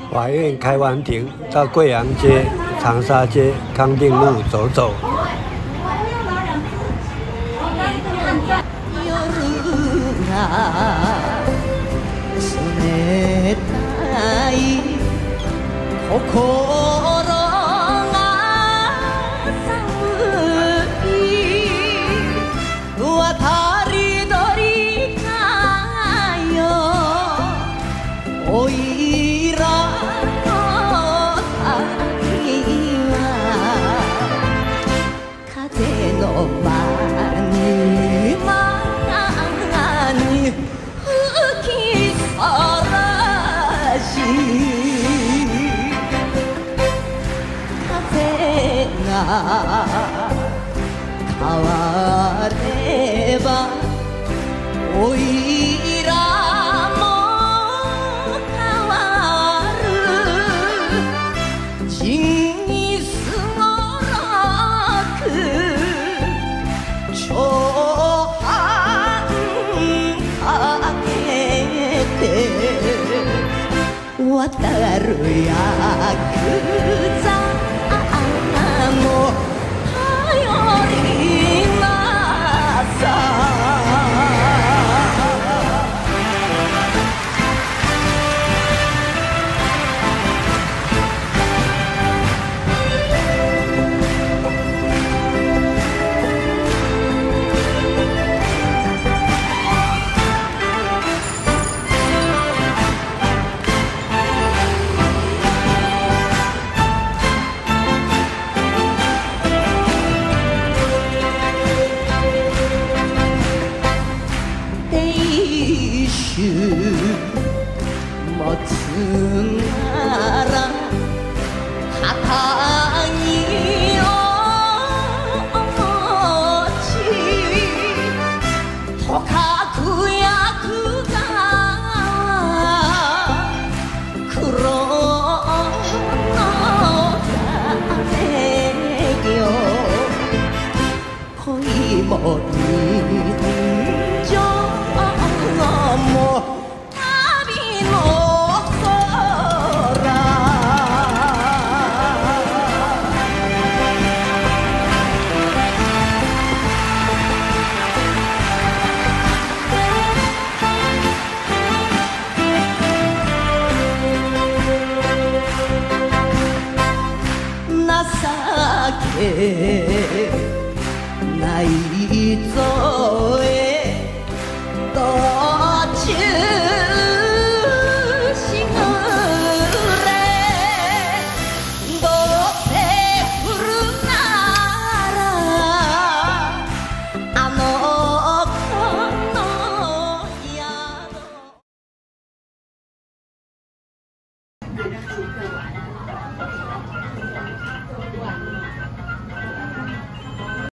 法院开完庭，到贵阳街、长沙街、康定路走走。 変わればおいらも変わる人生の楽長半かけて渡るヤクザも頼りなさ持つなら旗にお持ちとかくやくが黒の種よ恋も